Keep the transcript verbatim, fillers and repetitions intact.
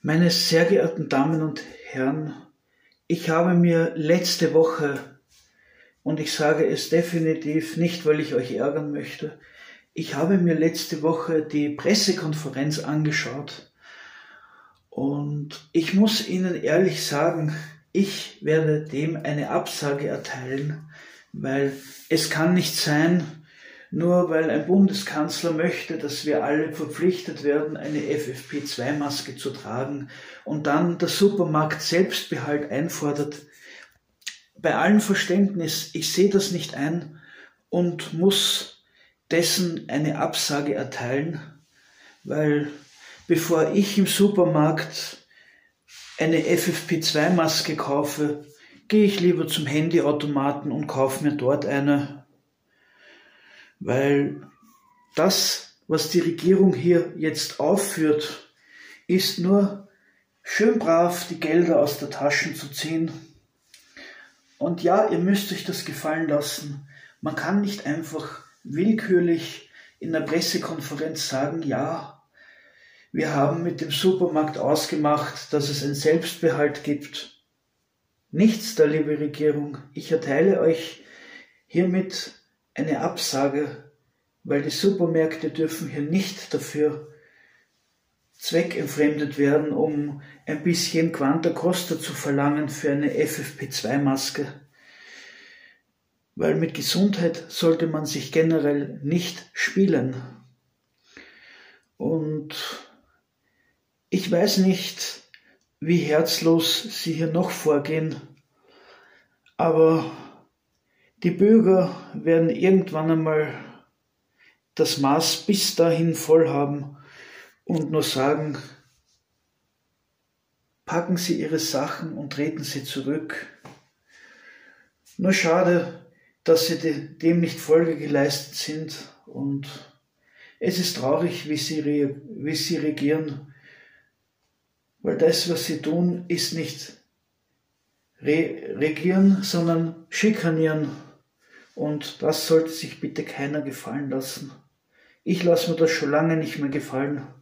Meine sehr geehrten Damen und Herren, ich habe mir letzte Woche, und ich sage es definitiv nicht, weil ich euch ärgern möchte, ich habe mir letzte Woche die Pressekonferenz angeschaut und ich muss Ihnen ehrlich sagen, ich werde dem eine Absage erteilen, weil es kann nicht sein, nur weil ein Bundeskanzler möchte, dass wir alle verpflichtet werden, eine F F P zwei Maske zu tragen und dann der Supermarkt Selbstbehalt einfordert. Bei allem Verständnis, ich sehe das nicht ein und muss dessen eine Absage erteilen, weil bevor ich im Supermarkt eine F F P zwei Maske kaufe, gehe ich lieber zum Handyautomaten und kaufe mir dort eine. Weil das, was die Regierung hier jetzt aufführt, ist nur schön brav die Gelder aus der Tasche zu ziehen. Und ja, ihr müsst euch das gefallen lassen. Man kann nicht einfach willkürlich in der Pressekonferenz sagen, ja, wir haben mit dem Supermarkt ausgemacht, dass es einen Selbstbehalt gibt. Nichts da, liebe Regierung. Ich erteile euch hiermit eine Absage, weil die Supermärkte dürfen hier nicht dafür zweckentfremdet werden, um ein bisschen Quanta Costa zu verlangen für eine F F P zwei Maske. Weil mit Gesundheit sollte man sich generell nicht spielen. Und ich weiß nicht, wie herzlos Sie hier noch vorgehen, aber die Bürger werden irgendwann einmal das Maß bis dahin voll haben und nur sagen, packen Sie Ihre Sachen und treten Sie zurück. Nur schade, dass Sie dem nicht Folge geleistet sind und es ist traurig, wie Sie, wie Sie regieren, weil das, was Sie tun, ist nicht re regieren, sondern schikanieren. Und das sollte sich bitte keiner gefallen lassen. Ich lasse mir das schon lange nicht mehr gefallen.